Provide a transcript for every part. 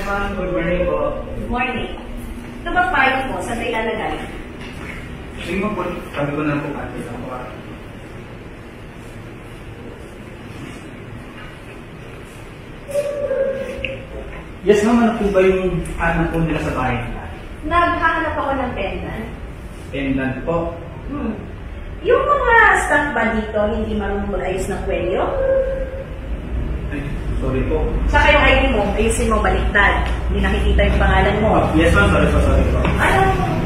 ma'am. Good morning po. Good morning. Ito ba file mo? Saan tayo ilalagay? Sige mo po. Sabi ko na po kati sa ako. Yes ma'am, ano po ba yung anak po nila sa bahay nila? Naghahanap ako ng pendant. Pendant po. Yung mga staff ba dito hindi marunong mag-ayos ng kwelyo? Ay, sorry po. Saka yung ID mo, ayusin mo baliktad. Hindi nakikita yung pangalan mo. Yes ma'am, sorry po. Ano?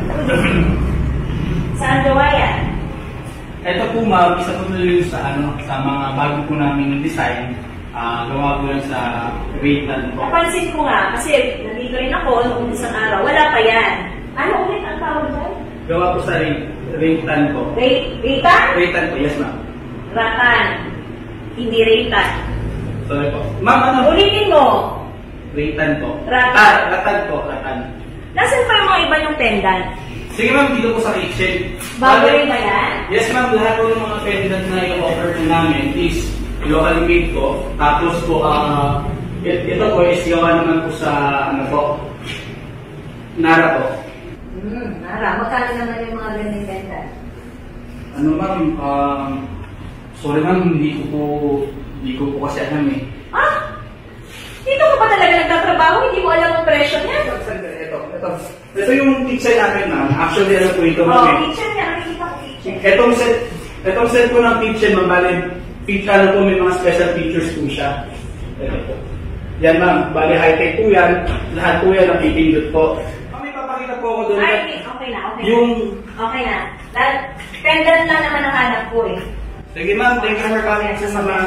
Saan gawa yan? Ito po ma'am, isa po tuloy sa mga bago po namin design. Gawa ko lang sa Wayland po. Napansin ko nga, kasi nandito rin ako noong isang araw. Wala pa yan. Ano ulit ang tawag doon? Gawa po sa Wayland po. Ratan? Wayland po, yes ma'am. Ratan. Hindi Ratan. Sorry po. Ma'am, ano? Ulitin mo. Wayland po. Ratan. Ratan po, Ratan. Nasaan pa yung mga iba yung pendant? Sige ma'am, dito po sa kitchen. Bago rin ba yan? Yes ma'am, lahat po ng mga pendant na i-offer po namin is locally made po. Tapos po, ito po is gawa naman po sa, Nara po. Nara. Magkano naman yung mga ganyan pendant? Ano ma'am, sorry ma'am, hindi ko po kasi alam eh. Ah? Dito ka pa talaga nagtatrabaho? Hindi mo alam ang presyo niya? Ito yung kitchen namin ma'am. Actually, ano po ito ma'am. Kitchen niya. Nakikita ko kitchen. Itong set po ng kitchen ma'am, bali, ano po, may mga special features po siya. Ito po. Yan ma'am, bali high-tech po yan. Lahat po yan napipindot po. May papakita po ako doon. Ay, okay na. Okay na. Pendant lang naman ang hanap ko eh. Sige ma'am, thank you for coming sa sama.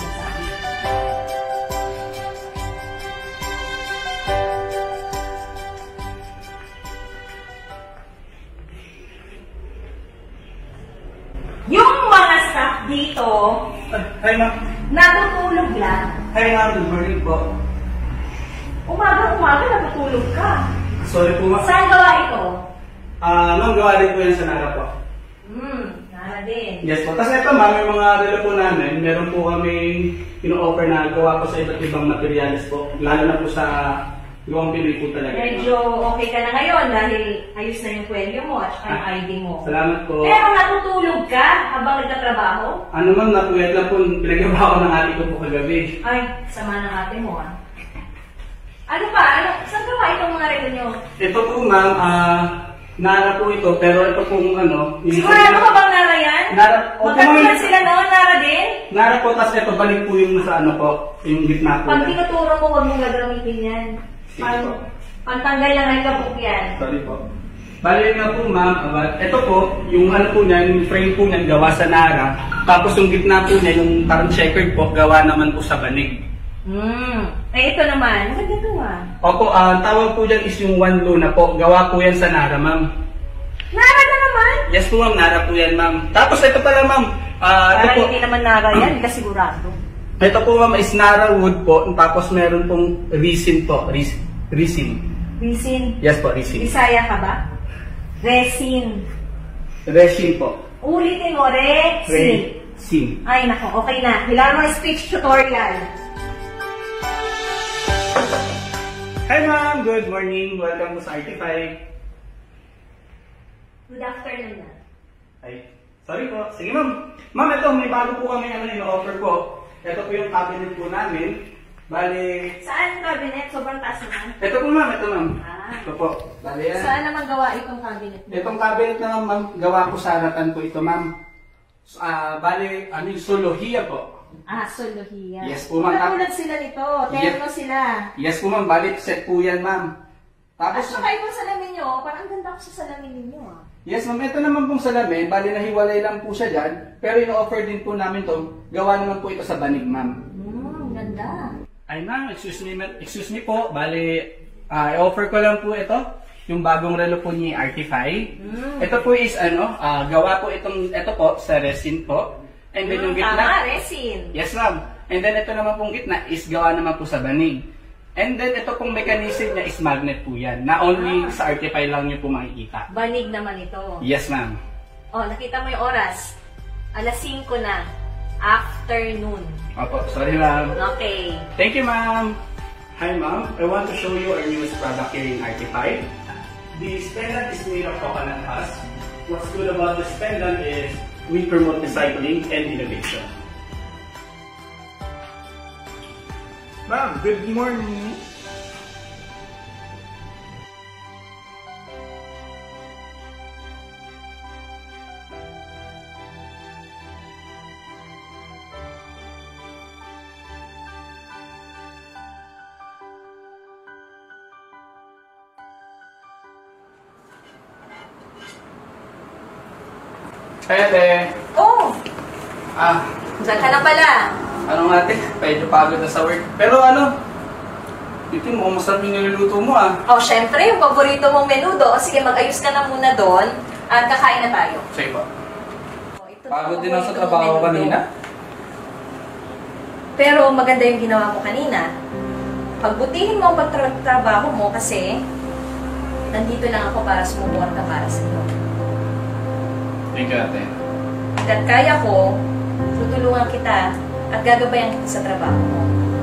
Yung mga staff dito, Hi ma'am. natutulog lang. Hi ma'am, good morning po. Umaga natutulog ka. Sorry po ma'am. Saan gawa ito? Ma'am, gawa din po yan sa Nara po. Nara din. Yes po. Tapos ito ma'am, may mga relo po namin. Meron po kami ino-offer na gawa po sa iba't ibang materials po. Lalo na po sa gawang Pinoy po talaga. Medyo okay ka na ngayon dahil ayos na yung kwelyo mo at yung ID mo. Salamat po. Pero natutulog ka habang nagtatrabaho? Ano ma'am, natuyat lang po. Pinagawa ko ng ate ko po kagabi. Ay, sama ng ate mo ah. Ano pa? Saan gawa itong mga relo nyo? Ito po ma'am, Nara po ito. Pero ito pong Sigurado ka bang Nara yan? Nara. Magkatulad sila noon, Nara din? Nara po, tapos ito balik po yung nasa po. Yung gitna po. Pag tinuturo mo, huwag mong gagamitin yan. Pantanggal lang ay kabuk yan. Sorry po. Bali nga po ma'am, ito po, yung po niya, yung frame po niyan gawa sa Nara. Tapos yung gitna po niya, yung parang checkered po, gawa naman po sa banig. Ito naman, maganda ito ah. Opo, tawag po dyan is yung one low na po. Gawa po yan sa Nara ma'am. Nara na naman? Yes po ma'am, Nara po yan ma'am. Tapos ito pala ma'am. Parang hindi naman Nara yan, hindi ka sigurado. Ito po ma'am is Nara wood po. Tapos meron pong resin po. Resin. Resin? Yes po, resin. Bisaya ka ba? Resin. Resin po. Ulitin mo, resin. Resin. Ay nako, okay na. Kailangan mo speech tutorial. Hi ma'am, good morning. Welcome po sa Artify. Good afternoon na. Ay, sorry po. Sige ma'am. Ma'am, ito, may bago po kami ino-offer po. Ito po yung cabinet po namin. Bali... Saan cabinet? Sobrang taas naman. Ito po ma'am, ito ma'am. Ito po. Bali yan. Saan naman gawa itong cabinet mo? Itong cabinet na ma'am, gawa ko sa Ratan po ito ma'am. Bali, yung Solohia po. Solohia. Yes po ma'am. Katulad sila nito. Terno sila. Yes po ma'am, bali set po yan ma'am. Tapos... At saka itong salamin nyo, parang ganda ko sa salamin ninyo ah. Yes ma'am, ito naman pong salamin, bali nahiwalay lang po siya dyan. Pero ino-offer din po namin to, gawa naman po ito sa banig ma'am. Ganda. Ay ma'am, excuse me po, bali, i-offer ko lang po ito, yung bagong relo po ni Artify. Ito po is gawa po ito po sa resin po. And then yung gitna. Tama, resin. Yes ma'am. And then ito naman pong gitna is gawa naman po sa banig. And then ito pong mechanism niya is magnet po yan. Na only sa Artify lang niyo po makikita. Banig naman ito. Yes ma'am. Oh, nakita mo yung oras. Alas 5 na. Afternoon. Opo, sorry ma'am. Okay. Thank you ma'am. Hi ma'am, I want to show you our newest product here in Artify. This pendant is made of coconut husk. What's good about this pendant is we promote recycling and innovation. Ma'am, good morning. Hi ate! Oh, Ah, dyan ka na pala. ano nga ate? Medyo pagod na sa work. Pero ano? Ito mo, masarap yung niluluto mo ah. Oh, syempre, yung paborito mong menudo. O sige, mag-ayos ka na muna doon at kakain na tayo. Sige po. Oh, ito na Pagod din ako sa paborito mong trabaho menudo. kanina. Pero maganda yung ginawa mo kanina. Pagbutihin mo ang pagtrabaho mo kasi nandito lang ako para sumuporta para sa iyo. Thank you ate. Hanggat kaya ko, tutulungan kita at gagabayan kita sa trabaho mo.